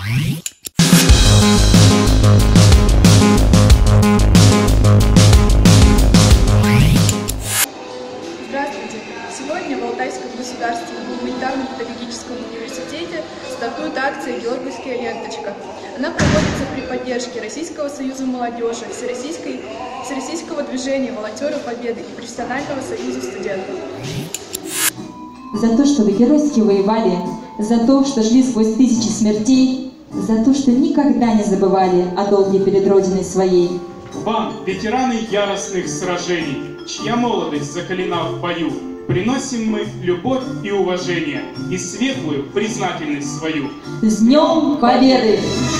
Здравствуйте! Сегодня в Алтайском государственном гуманитарно-педагогическом университете стартует акция «Георгиевская ленточка». Она проводится при поддержке Российского союза молодежи, Всероссийского движения «Волонтеры Победы» и Профессионального союза студентов. За то, что вы геройски воевали, за то, что шли сквозь тысячи смертей, за то, что никогда не забывали о долге перед Родиной своей. Вам, ветераны яростных сражений, чья молодость закалена в бою, приносим мы любовь и уважение и светлую признательность свою. С Днем Победы!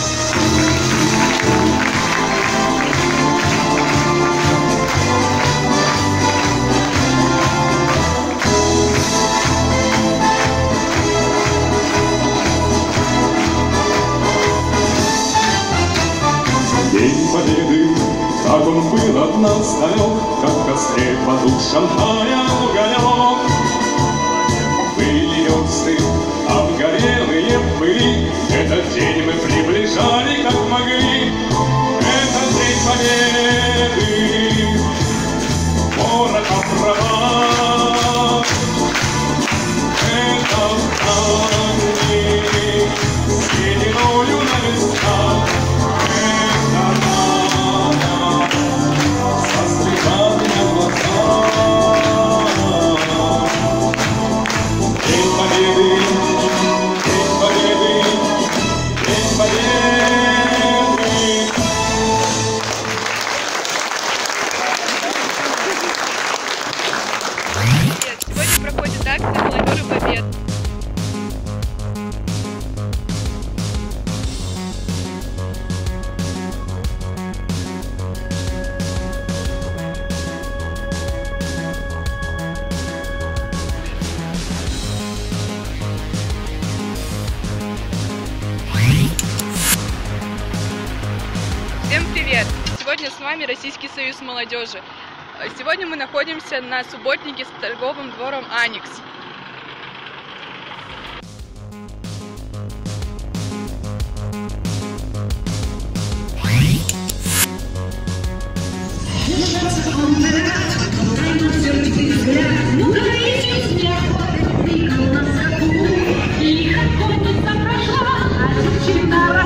День Победы, как он был от нас далек, как в костре потушенная уголек. Были версты, обгорелые пыли, этот день мы приближали, как могли. Это День Победы, порохом права. Это праздник, сединою на висках. Сегодня проходит акция «Волонтеры Победы». Всем привет! Сегодня с вами Российский союз молодежи. Сегодня мы находимся на субботнике с торговым двором «Аникс». Лихо конница прошла, а